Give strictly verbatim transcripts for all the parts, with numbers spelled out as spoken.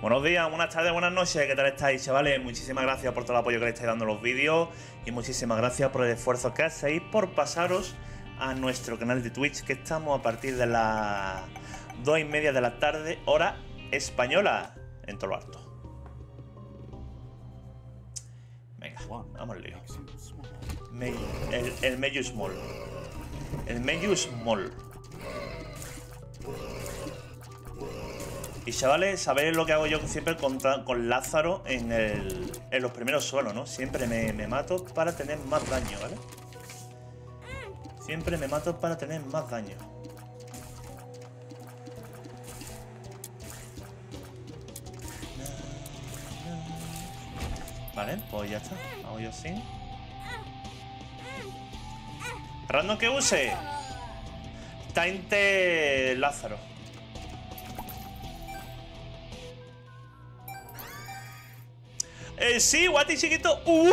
Buenos días, buenas tardes, buenas noches, ¿qué tal estáis, chavales? Muchísimas gracias por todo el apoyo que le estáis dando a los vídeos y muchísimas gracias por el esfuerzo que hacéis por pasaros a nuestro canal de Twitch, que estamos a partir de las dos y media de la tarde, hora española, en todo lo alto. Venga, vamos al lío. Me, el, el Meyu Small. El Meyu Small. Y chavales, sabéis lo que hago yo siempre con, con Lázaro en, el, en los primeros suelos, ¿no? Siempre me, me mato para tener más daño, ¿vale? Siempre me mato para tener más daño. Vale, pues ya está. Hago yo así. Random que use. Tainte Lázaro. Eh, sí, Guati chiquito. Uh.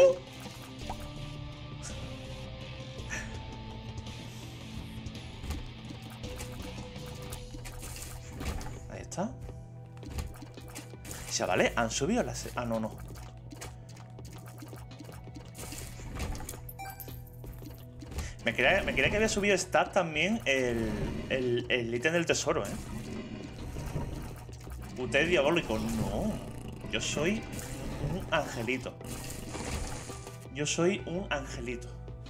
Ahí está. Chavales, han subido las... Ah, no, no. Me creía, me creía que había subido stat también el, el, el ítem del tesoro, ¿eh? Usted es diabólico. No. Yo soy un angelito. Yo soy un angelito.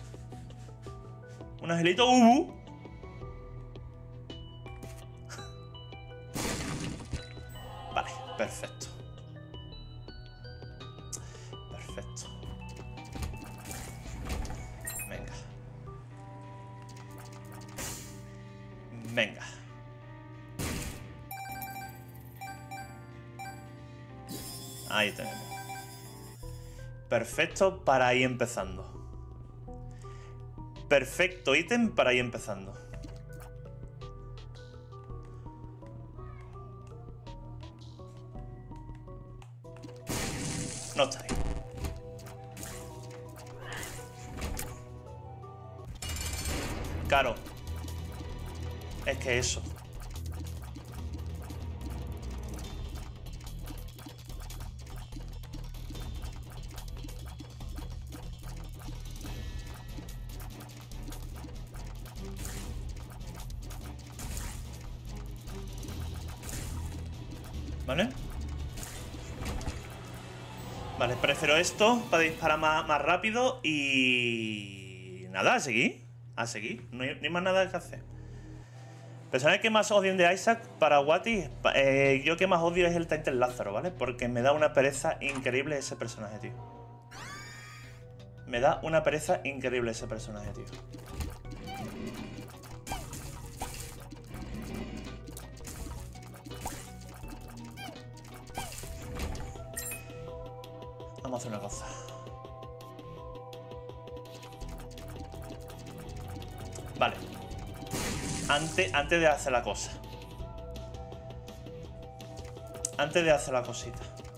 Un angelito. Uh. Vale, perfecto. Perfecto. Venga. Venga. Ahí tenemos. Perfecto para ir empezando. Perfecto ítem para ir empezando. No está ahí. Claro. Es que eso. ¿Vale? Vale, prefiero esto para disparar más, más rápido y... Nada, a seguir. A seguir. No hay, no hay más nada que hacer. Personaje que más odio de Isaac para Guati, eh, yo que más odio es el Tainte Lázaro, ¿vale? Porque me da una pereza increíble ese personaje, tío. Me da una pereza increíble ese personaje, tío. Vamos a hacer una cosa. Vale. Antes, antes de hacer la cosa. Antes de hacer la cosita.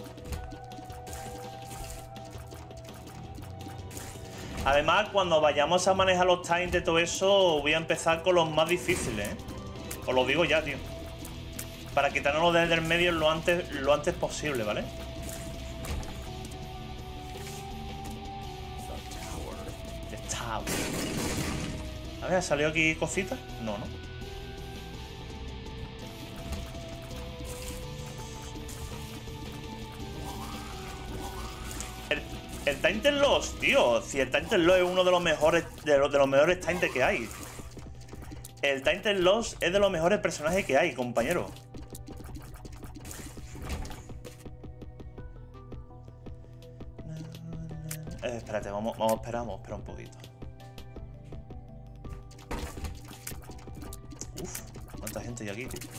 Además, cuando vayamos a manejar los times de todo eso, voy a empezar con los más difíciles, ¿eh? Os lo digo ya, tío. Para quitarnos desde el medio lo antes, lo antes posible, ¿vale? The Tower. A ver, ¿ha salido aquí cositas? No, no. El, el Tainted Lost, tío. Si el Tainted Lost es uno de los mejores de los, de los mejores Tainted que hay. El Tainted Lost es de los mejores personajes que hay, compañero. Eh, espérate, vamos, vamos a esperar, vamos a esperar un poquito. Uf, cuánta gente hay aquí, tío.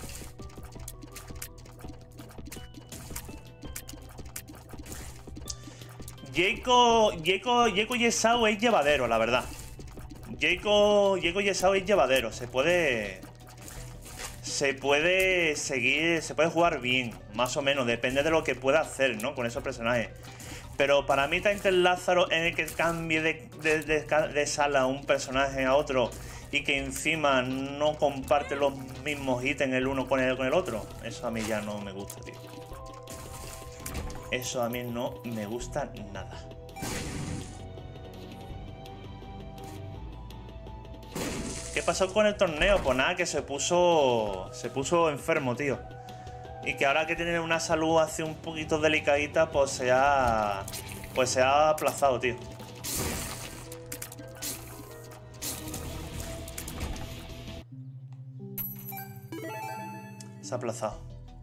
Jaco, Jaco, Jaco Yesao es llevadero, la verdad. Jaco, Jaco Yesao es llevadero. Se puede... Se puede seguir, se puede jugar bien, más o menos. Depende de lo que pueda hacer, ¿no? Con esos personajes. Pero para mí Tainted Lázaro en el que cambie de, de, de, de sala un personaje a otro y que encima no comparte los mismos ítems el uno con el, con el otro, eso a mí ya no me gusta, tío. Eso a mí no me gusta nada. ¿Qué pasó con el torneo? Pues nada, que se puso... Se puso enfermo, tío. Y que ahora que tiene una salud así un poquito delicadita, pues se ha... Pues se ha aplazado, tío. Se ha aplazado.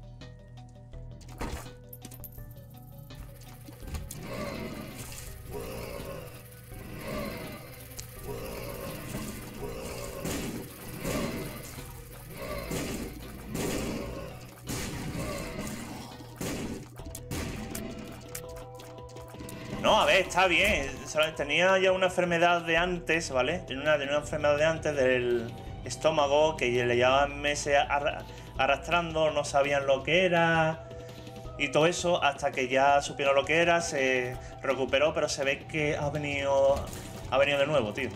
No, a ver, está bien. Tenía ya una enfermedad de antes, ¿vale? Tenía una, tenía una enfermedad de antes del estómago que le llevaban meses arrastrando, no sabían lo que era y todo eso, hasta que ya supieron lo que era, se recuperó, pero se ve que ha venido, ha venido de nuevo, tío.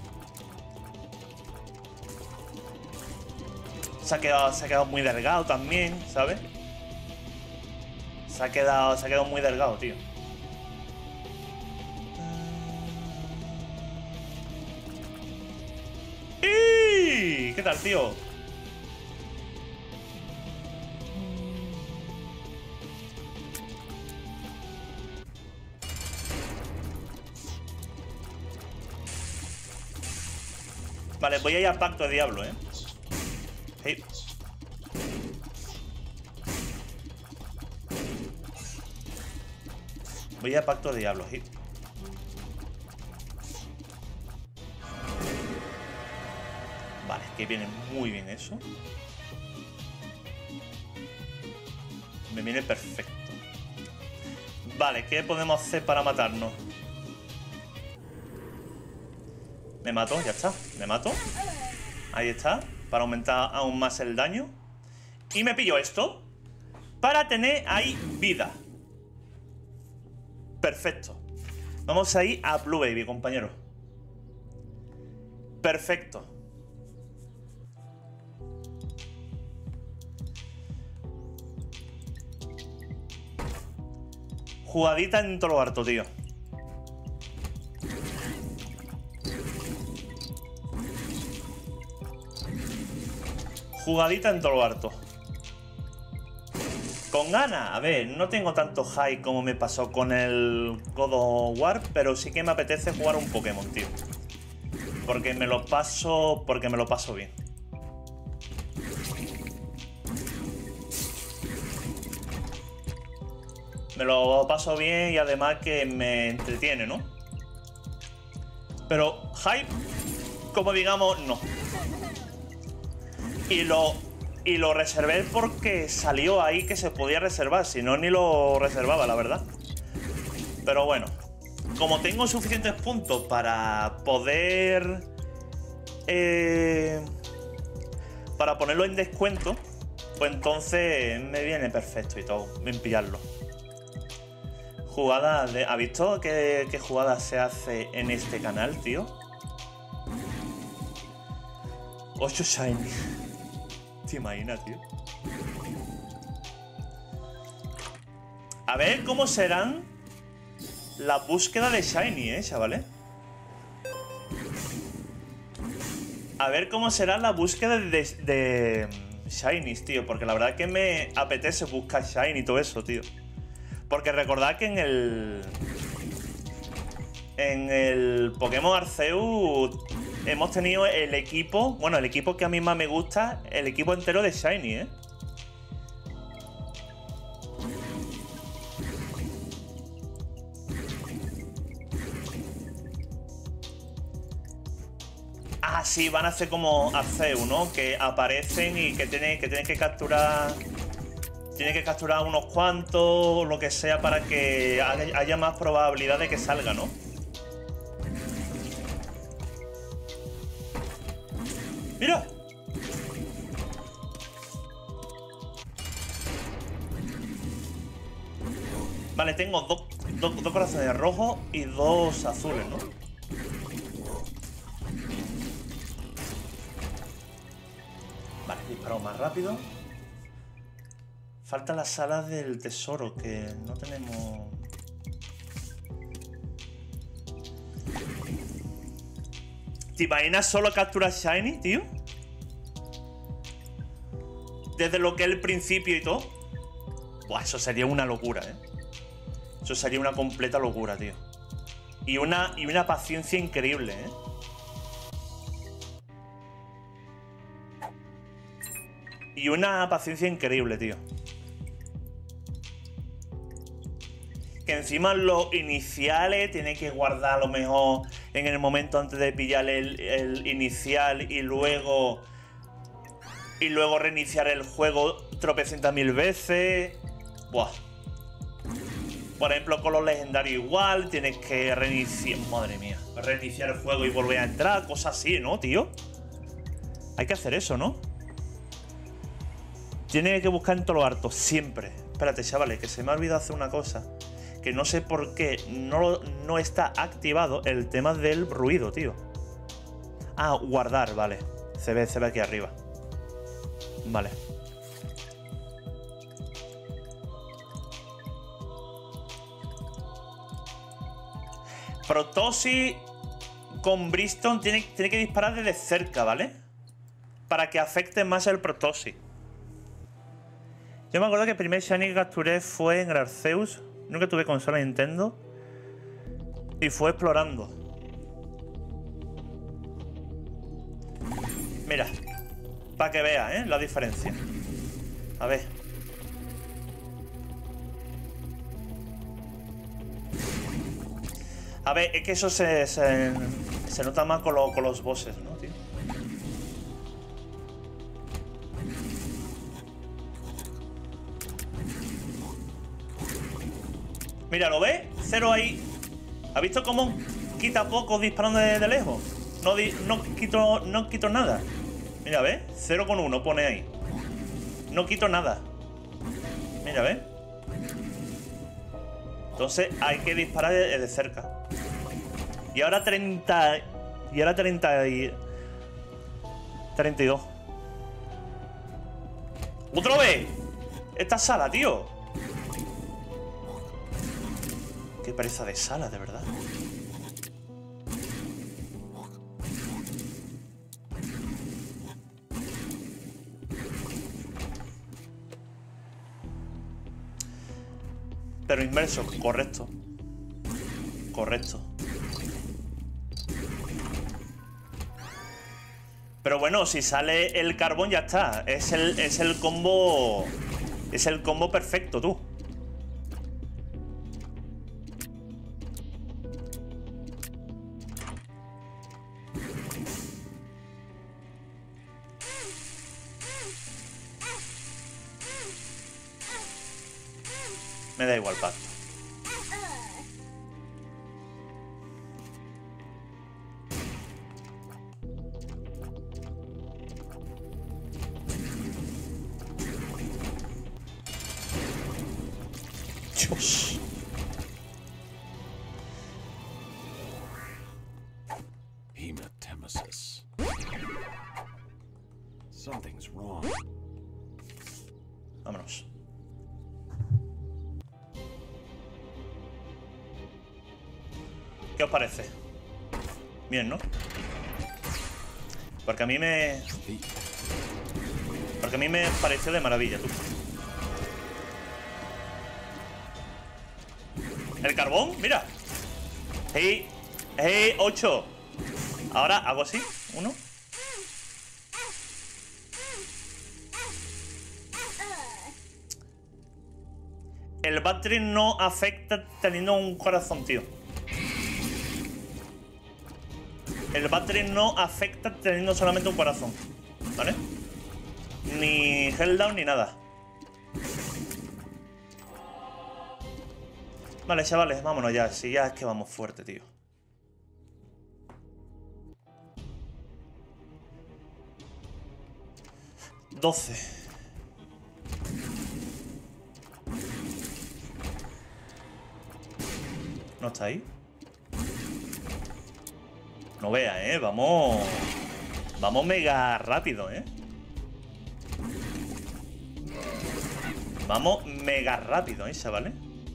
Se ha quedado, se ha quedado muy delgado también, ¿sabes? Se ha quedado, se ha quedado muy delgado, tío. ¿Qué tal, tío? Vale, voy a ir al Pacto de Diablo, ¿eh? Hey. Voy a Pacto de Diablo, hey. Vale, que viene muy bien eso. Me viene perfecto. Vale, ¿qué podemos hacer para matarnos? Me mato, ya está. Me mato. Ahí está. Para aumentar aún más el daño. Y me pillo esto para tener ahí vida. Perfecto. Vamos a ir a Blue Baby, compañero. Perfecto. Jugadita en todo lo harto, tío. Jugadita en todo lo harto. Con ganas. A ver, no tengo tanto high como me pasó con el God of War, pero sí que me apetece jugar un Pokémon, tío. Porque me lo paso... Porque me lo paso bien. Me lo paso bien y además que me entretiene, ¿no? Pero hype, como digamos, no. Y lo, y lo reservé porque salió ahí que se podía reservar. Si no, ni lo reservaba, la verdad. Pero bueno, como tengo suficientes puntos para poder... Eh, para ponerlo en descuento, pues entonces me viene perfecto y todo, bien pillarlo. Jugada de... ¿Ha visto qué, qué jugada se hace en este canal, tío? ocho Shiny. ¿Te imaginas, tío? A ver cómo serán la búsqueda de Shiny, ¿eh, chavales? A ver cómo será la búsqueda de, de Shinies, tío. Porque la verdad que me apetece buscar Shiny y todo eso, tío. Porque recordad que en el... En el Pokémon Arceus hemos tenido el equipo... Bueno, el equipo que a mí más me gusta, el equipo entero de Shiny, ¿eh? Ah, sí, van a hacer como Arceus, ¿no? Que aparecen y que tienen que, tienen que capturar... Tiene que capturar unos cuantos, lo que sea, para que haya más probabilidad de que salga, ¿no? ¡Mira! Vale, tengo dos, dos, dos corazones rojos y dos azules, ¿no? Vale, disparo más rápido. Falta la sala del tesoro, que no tenemos... ¿Te imaginas solo capturar Shiny, tío? Desde lo que es el principio y todo. Buah, eso sería una locura, ¿eh? Eso sería una completa locura, tío. Y una, y una paciencia increíble, ¿eh? Y una paciencia increíble, tío. Que encima los iniciales tiene que guardar a lo mejor en el momento antes de pillar el, el inicial y luego y luego reiniciar el juego tropecientas mil veces. Buah. Por ejemplo, con los legendarios igual, tienes que reiniciar... Madre mía. Reiniciar el juego y volver a entrar, cosas así, ¿no, tío? Hay que hacer eso, ¿no? Tiene que buscar en todo lo harto, siempre. Espérate, chavales, que se me ha olvidado hacer una cosa. Que no sé por qué no, no está activado el tema del ruido, tío. Ah, guardar, vale. Se ve, se ve aquí arriba. Vale. Protosi con Brimstone tiene, tiene que disparar desde cerca, ¿vale? Para que afecte más el Protosi. Yo me acuerdo que el primer Shiny que capturé fue en Arceus. Nunca tuve consola Nintendo. Y fue explorando. Mira. Para que veas, ¿eh? La diferencia. A ver. A ver, es que eso se, se, se nota más con, lo, con los bosses, ¿no, tío? Mira, ¿lo ves? Cero ahí. ¿Has visto cómo quita poco disparando de, de lejos? No, di, no, quito, no quito nada. Mira, ¿ves? cero con uno pone ahí. No quito nada. Mira, ¿ves? Entonces hay que disparar de, de cerca. Y ahora treinta... Y ahora treinta y... treinta y dos. ¡Otra vez! Esta sala, tío. Qué pereza de sala, de verdad. Pero inmerso, correcto. Correcto. Pero bueno, si sale el carbón ya está. Es el, es el combo... Es el combo perfecto, tú. Me da igual, Pato. Dios. Hematemesis. Something's wrong. Vámonos. ¿Qué os parece? Bien, ¿no? Porque a mí me... Porque a mí me pareció de maravilla, tú. El carbón, mira. Hey, hey, ocho. Ahora hago así, uno. El battery no afecta teniendo un corazón, tío. El battery no afecta teniendo solamente un corazón, ¿vale? Ni helldown ni nada. Vale, chavales, vámonos ya. Si ya es que vamos fuerte, tío. doce. ¿No está ahí? No vea, ¿eh? Vamos... Vamos mega rápido, ¿eh? Vamos mega rápido, ¿eh, chavales?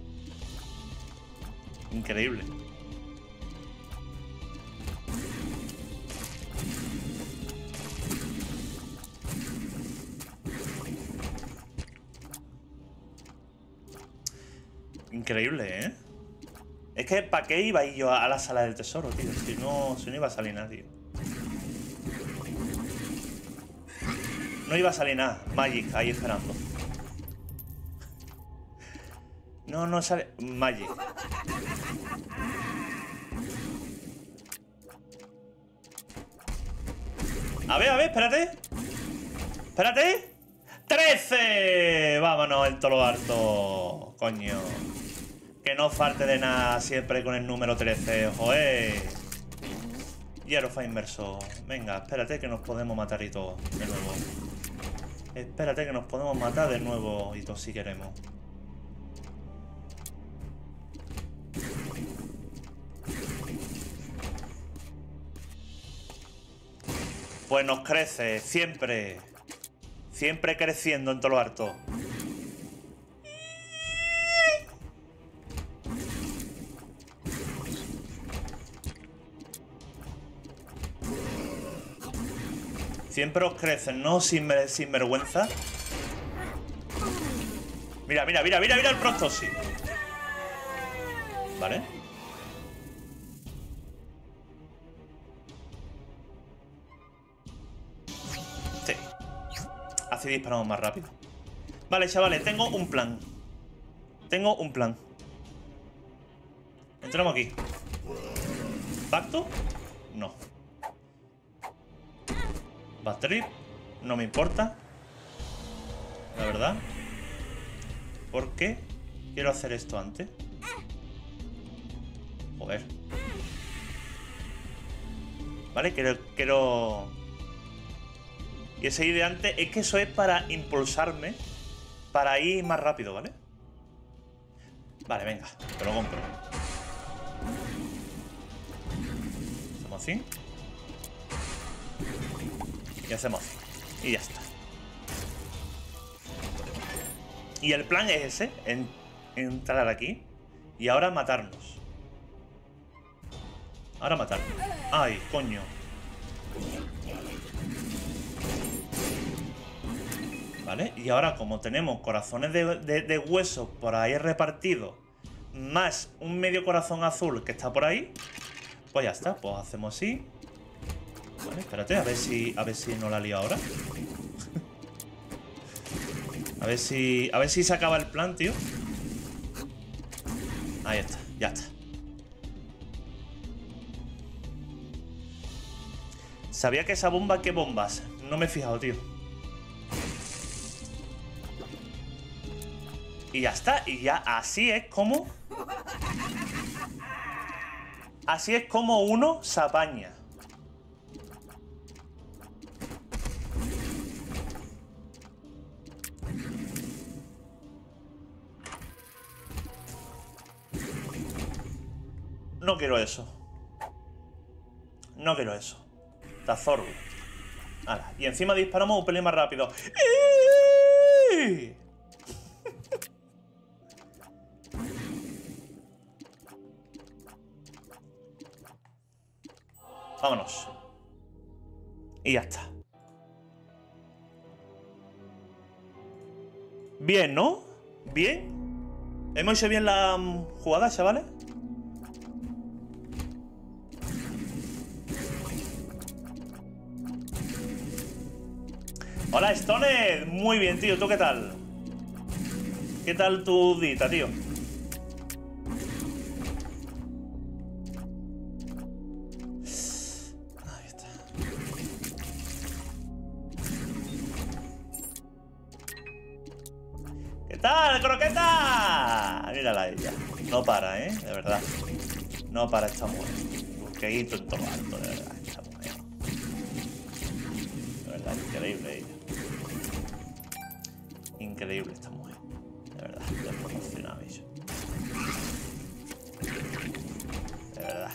Increíble. Increíble, ¿eh? Es que ¿para qué iba yo a la sala del tesoro, tío? Si no, si no iba a salir nada, tío. No iba a salir nada. Magic ahí esperando. No, no sale... Magic. A ver, a ver, espérate. Espérate. ¡trece! Vámonos en todo lo harto. Coño. Que no falte de nada siempre con el número trece. ¡Joder! Hierofá inmerso. Venga, espérate que nos podemos matar y todo. De nuevo. Espérate que nos podemos matar de nuevo y todo si queremos. Pues nos crece, siempre. Siempre creciendo en todo lo harto. Siempre os crecen, ¿no? Sin, sin vergüenza. Mira, mira, mira, mira, mira el Prostosis. Vale. Sí. Así disparamos más rápido. Vale, chavales, tengo un plan. Tengo un plan. Entramos aquí. ¿Pacto? No. Backtrip, no me importa. La verdad. ¿Por qué quiero hacer esto antes? Joder. Vale, quiero... quiero... Y ese de antes es que eso es para impulsarme. Para ir más rápido, ¿vale? Vale, venga, te lo compro. Hacemos así. Y hacemos así. Y ya está. Y el plan es ese. En, entrar aquí. Y ahora matarnos. Ahora matarnos. Ay, coño. Vale. Y ahora como tenemos corazones de, de, de hueso por ahí repartidos. Más un medio corazón azul que está por ahí. Pues ya está. Pues hacemos así. Vale, espérate, a ver si a ver si no la lío ahora. A ver si a ver si se acaba el plan, tío. Ahí está, ya está. Sabía que esa bomba, ¿qué bombas? No me he fijado, tío. Y ya está, y ya así es como Así es como uno se apaña. No quiero eso. No quiero eso. Tazorgo. Ahora, y encima disparamos un pelín más rápido. Vámonos. Y ya está. Bien, ¿no? Bien. ¿Hemos hecho bien la um, jugada, chavales? Hola, Stoned. Muy bien, tío. ¿Tú qué tal? ¿Qué tal tu dita, tío? Ahí está. ¿Qué tal, croqueta? Mírala ella. No para, ¿eh? De verdad. No para esta mujer. Busqueíto en todo alto, de verdad. Esta mujer. De verdad, increíble ella. Increíble esta mujer. De verdad, desproporcionada, bicho. De verdad.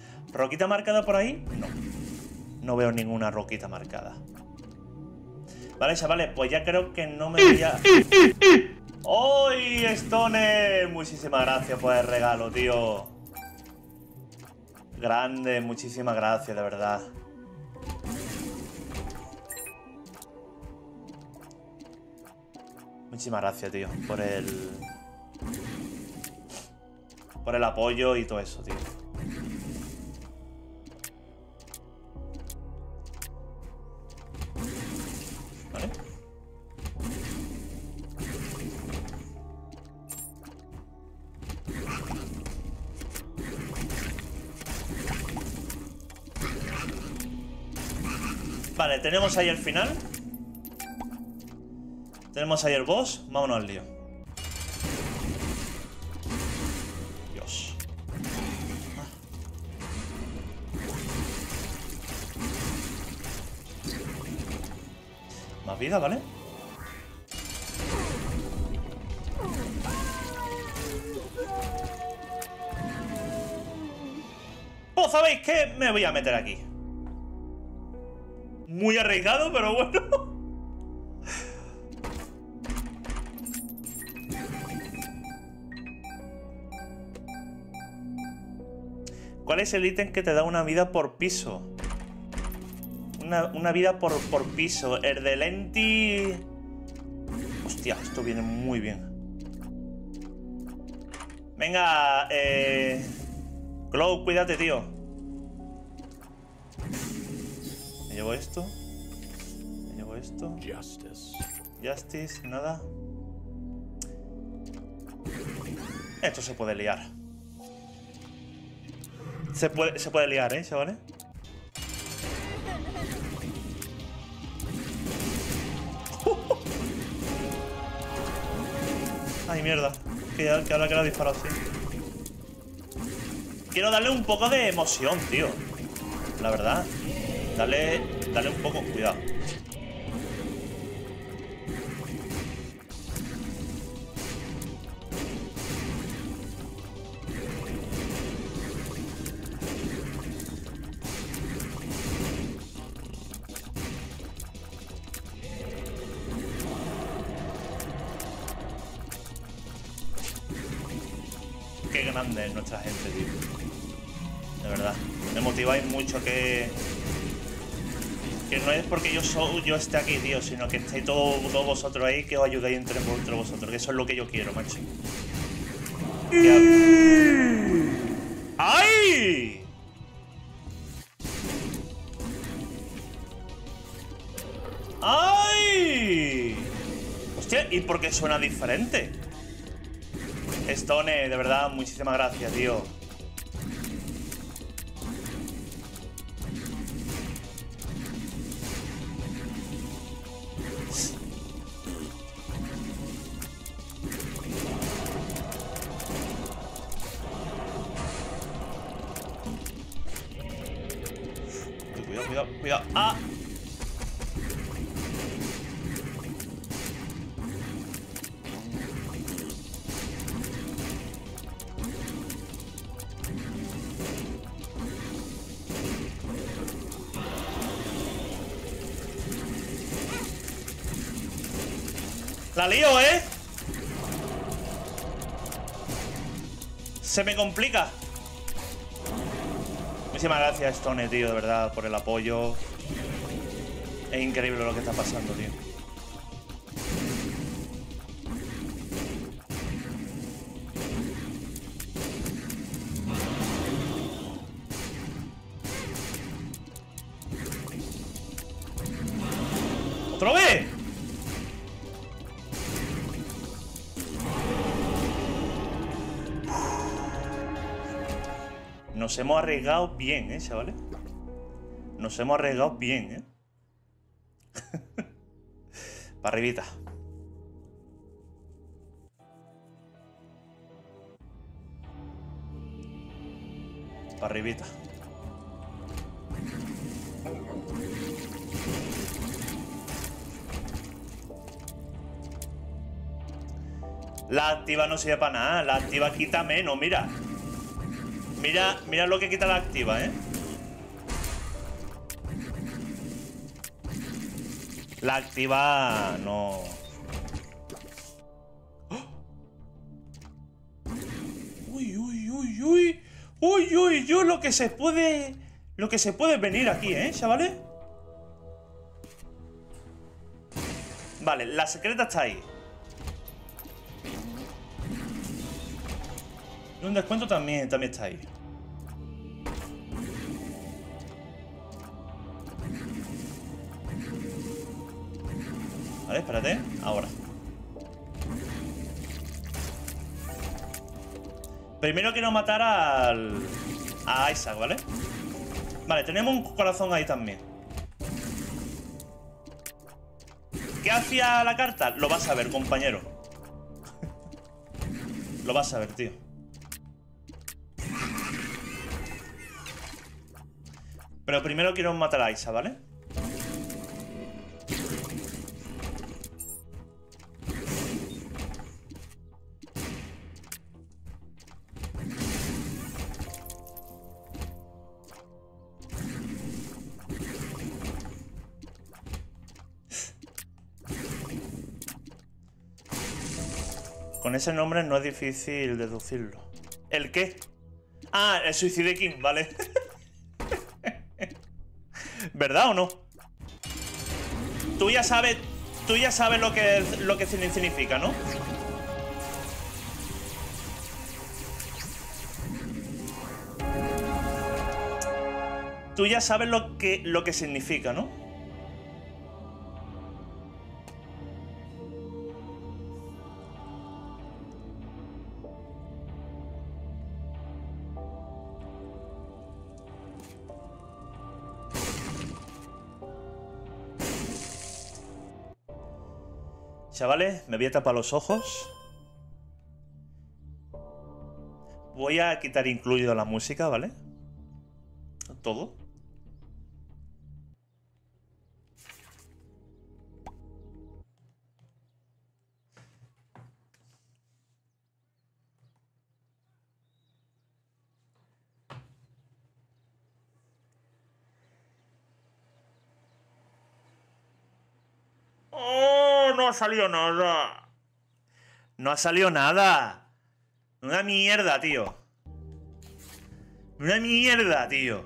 ¿Roquita marcada por ahí? No. No veo ninguna roquita marcada. Vale, chavales, pues ya creo que no me voy a... ¡Uy, Stone! Muchísimas gracias por el regalo, tío. Grande, muchísimas gracias, de verdad. Muchísimas gracias, tío, por el... Por el apoyo y todo eso, tío. Vale. Vale, tenemos ahí el final. Tenemos ahí el boss. Vámonos al lío. Dios. Ah. Más vida, ¿vale? Pues sabéis qué, me voy a meter aquí. Muy arriesgado, pero bueno. ¿Cuál es el ítem que te da una vida por piso? Una, una vida por, por piso. El de Lenti... Hostia, esto viene muy bien. Venga, eh... Glow, cuídate, tío. Me llevo esto. Me llevo esto. Justice. Justice, nada. Esto se puede liar. Se puede, se puede liar, ¿eh, chavales? Ay, mierda. Que, que ahora que lo he disparado así. Quiero darle un poco de emoción, tío. La verdad. Dale, dale un poco... Cuidado. Qué grande es nuestra gente, tío. De verdad. Me motiváis mucho que... Que no es porque yo soy, yo esté aquí, tío, sino que estéis todos, todos vosotros ahí, que os ayudéis entre, entre vosotros. Que eso es lo que yo quiero, macho. ¡Ay! ¡Ay! Hostia, ¿y por qué suena diferente? Stone, de verdad, muchísimas gracias, tío. Cuidado, cuidado, cuidado. ¡Ah! La lío, ¿eh? Se me complica. Muchísimas gracias, Stone, tío, de verdad, por el apoyo. Es increíble lo que está pasando, tío. ¿Otra vez? Nos hemos arriesgado bien, ¿eh, chavales? Nos hemos arriesgado bien, ¿eh? Para arribita. Para arribita. La activa no sirve para nada. La activa quita menos, mira. Mira, mira lo que quita la activa, ¿eh? La activa no... Uy, uy, uy, uy. Uy, uy, uy, lo que se puede... Lo que se puede venir aquí, ¿eh, chavales? Vale, la secreta está ahí. Y un descuento también, también está ahí. Vale, espérate. Ahora. Primero quiero matar al... a Isaac, ¿vale? Vale, tenemos un corazón ahí también. ¿Qué hacía la carta? Lo vas a ver, compañero. Lo vas a ver, tío. Pero primero quiero matar a Isaac, ¿vale? Con ese nombre no es difícil deducirlo. ¿El qué? Ah, el Suicide King, vale. ¿Verdad o no? Tú ya sabes, tú ya sabes lo que, lo que significa, ¿no? Tú ya sabes lo que, lo que significa, ¿no? Chavales, me voy a tapar los ojos. Voy a quitar incluido la música, ¿vale? Todo. ¡Oh! No ha salido nada. No ha salido nada. Una mierda, tío. Una mierda, tío.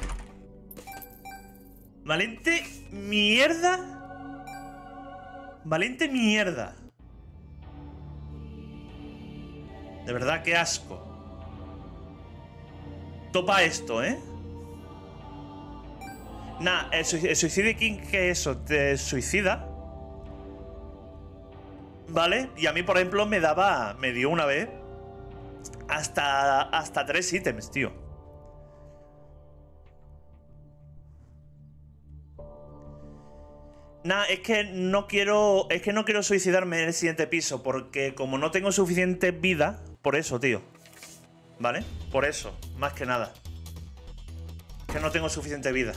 Valente mierda. Valente mierda. De verdad, qué asco. Topa esto, ¿eh? Nah, el, su el Suicide King, ¿qué es eso? ¿Te suicida? ¿Vale? Y a mí, por ejemplo, me daba... Me dio una vez... Hasta... Hasta tres ítems, tío. Nah, es que no quiero... Es que no quiero suicidarme en el siguiente piso. Porque como no tengo suficiente vida... Por eso, tío. ¿Vale? Por eso. Más que nada. Es que no tengo suficiente vida.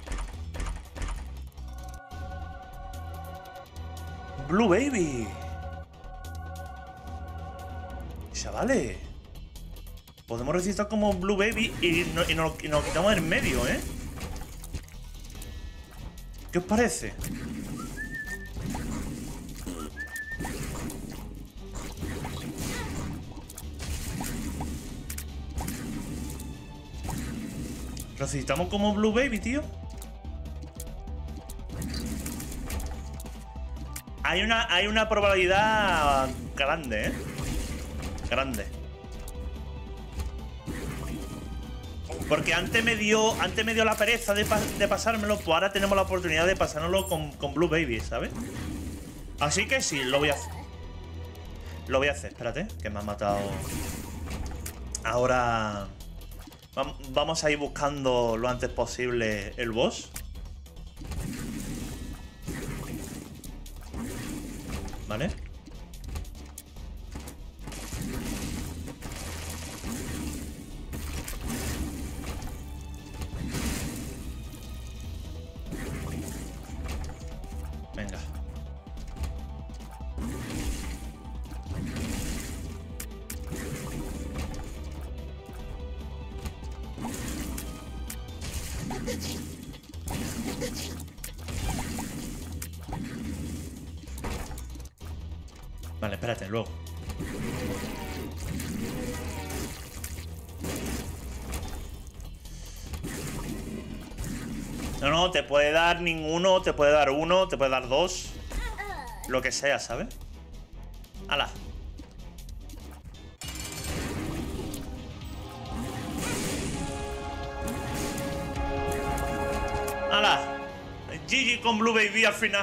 Blue Baby. Chavales, podemos recitar como Blue Baby y, no, y, nos, y nos quitamos en medio, ¿eh? ¿Qué os parece? Resucitamos como Blue Baby, tío. Hay una, hay una probabilidad grande, ¿eh? Grande. Porque antes me dio antes me dio la pereza de, pa de pasármelo, pues ahora tenemos la oportunidad de pasárnoslo con, con Blue Baby, ¿sabes? Así que sí, lo voy a hacer. Lo voy a hacer, espérate, que me han matado. Ahora vamos a ir buscando lo antes posible el boss. ¿Vale? Venga. Vale, espérate, luego. No, no, te puede dar ninguno, te puede dar uno, te puede dar dos. Lo que sea, ¿sabes? ¡Hala! ¡Hala! G G con Blue Baby al final.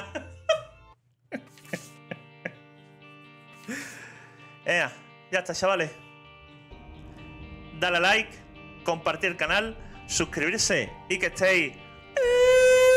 Ea, ya está, chavales. Dale a like, compartir el canal, suscribirse y que estéis